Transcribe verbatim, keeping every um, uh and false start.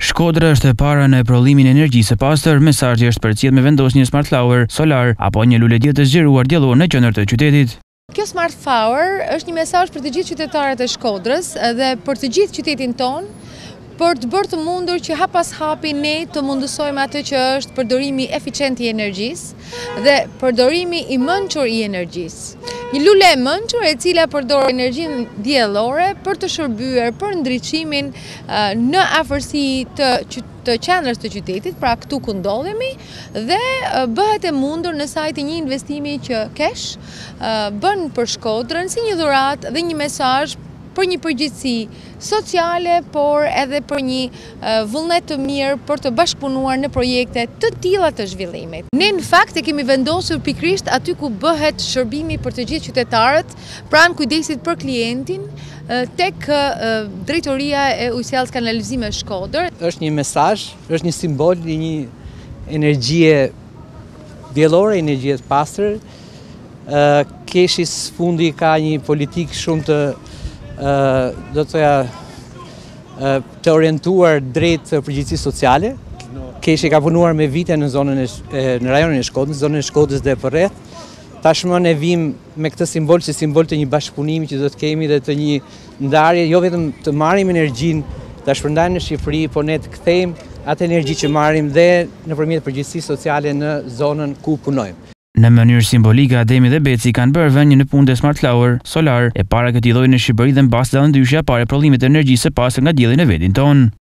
Shkodra është e para në prodhimin e energjisë së pastër. Mesazhi është përcjell me vendosjen e Smart Flower solar apo një lule diell të zgjeruar diellor në qendër të qytetit. Kjo Smart Flower është një mesazh për të gjithë qytetarët e Shkodrës dhe për të gjithë qytetin ton, për të bërë të mundur që hap pas hapi ne të mundësojmë atë që është përdorimi eficient i energjisë dhe përdorimi i mençur i energjisë. Një lule e mençur e cila përdor energjinë diellore për të shërbyer për ndriçimin në afërsi të të qendrës të qytetit, pra këtu ku ndodhemi, dhe bëhet e mundur në sajt një investimi që kesh bën për Shkodrën si një dhuratë dhe një mesazh për një përgjegjësi sociale, por edhe për një uh, vullnet të mirë për të bashkëpunuar në projekte të tilla të zhvillimit. Ne në fakt e kemi vendosur pikërisht aty ku bëhet shërbimi për të gjithë qytetarët, pranë kujdesit për klientin, uh, tek uh, drejtoria e ujësjelljes kanalizime Shkodër. Është një mesazh, është një simbol i një energjie diellore, energjie të pastër. Uh, Keshi sfundi ka një politikë shumë të Uh, do të thoya uh, të orientuar drejt përgjegjësisë sociale. Keshi ka punuar me vite në zonën e në rajonin e Shkodrës, në zonën e Shkodrës dhe përreth. Tashmë ne vim me këtë simbol si simbol të një bashkëpunimi që do të kemi dhe të një ndarje, jo vetëm të marrim energjinë, ta shpërndajmë në Shqipëri, por ne të kthejmë atë energji që marrim dhe nëpërmjet përgjegjësisë sociale në zonën ku punojmë. Në mënyrë simbolike, Ademi dhe Beci kanë bërë vend një në punë të Smart Flower solar e para këtij lloji në Shqipëri dhe mbas dalë ndryshja para prodhimit të energjisë së pastër nga dielli në vendin tonë.